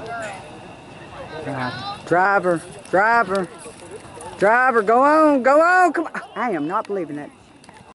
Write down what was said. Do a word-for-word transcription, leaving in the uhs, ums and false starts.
Driver, driver, driver, go on, go on, come on. I am not believing that.